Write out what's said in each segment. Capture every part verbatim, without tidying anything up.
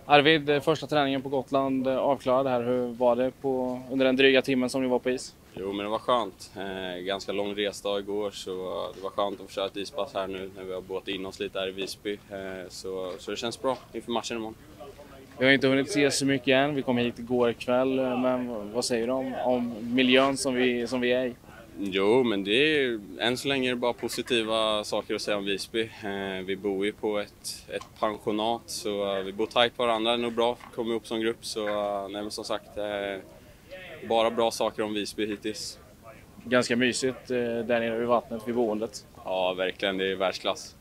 Arvid, första träningen på Gotland avklarad här. Hur var det på, under den dryga timmen som ni var på is? Jo, men det var skönt. Eh, ganska lång resdag igår, så det var skönt att få köra ett ispass här nu när vi har båtat in oss lite här i Visby. Eh, så, så det känns bra inför matchen imorgon. Vi har inte hunnit se så mycket än. Vi kom hit igår kväll, men vad säger du om, om miljön som vi, som vi är i? Jo, men det är, än så länge är det bara positiva saker att säga om Visby. Eh, vi bor ju på ett, ett pensionat, så uh, vi bor tajt på varandra. Det är nog bra att komma upp som grupp, så uh, nej, men som sagt, eh, bara bra saker om Visby hittills. Ganska mysigt eh, där nere vid vattnet vid boendet. Ja, verkligen. Det är världsklass.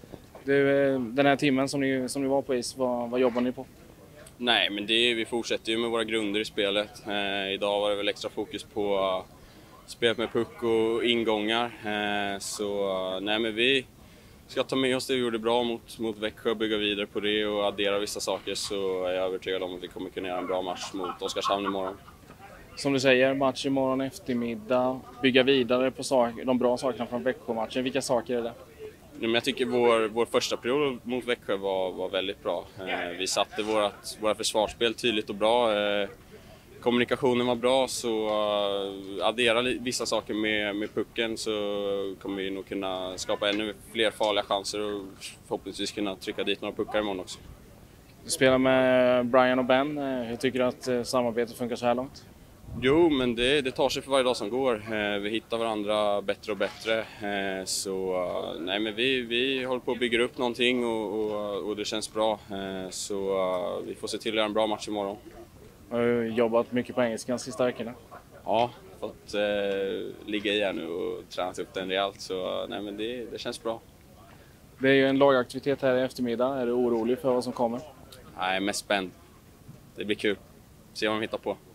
Du, eh, den här timmen som ni, som ni var på is, vad, vad jobbar ni på? Nej, men det är, vi fortsätter ju med våra grunder i spelet. Eh, idag var det väl extra fokus på uh, spelet med puck och ingångar. Eh, så uh, nej, men vi ska ta med oss det vi gjorde bra mot, mot Växjö, bygga vidare på det och addera vissa saker, så är jag övertygad om att vi kommer kunna göra en bra match mot Oskarshamn imorgon. Som du säger, match imorgon eftermiddag, bygga vidare på sak, de bra sakerna från Växjö-matchen. Vilka saker är det? Men jag tycker vår, vår första period mot Växjö var, var väldigt bra. Eh, vi satte vårat, våra försvarsspel tydligt och bra. Eh, kommunikationen var bra, så uh, addera vissa saker med, med pucken, så kommer vi nog kunna skapa ännu fler farliga chanser och förhoppningsvis kunna trycka dit några puckar imorgon också. Du spelar med Brian och Ben. Hur tycker du att samarbetet funkar så här långt? Jo, men det, det tar sig för varje dag som går. Eh, vi hittar varandra bättre och bättre. Eh, så uh, nej, men vi, vi håller på att bygga upp någonting och, och, och det känns bra. Eh, så uh, vi får se till att göra en bra match imorgon. Har du jobbat mycket på engelskan sista veckorna? Ja, fått eh, ligga i här nu och tränat upp den rejält. Så uh, nej, men det, det känns bra. Det är ju en lagaktivitet här i eftermiddag. Är du orolig för vad som kommer? Nej, mest spänd. Det blir kul. Se vad de hittar på.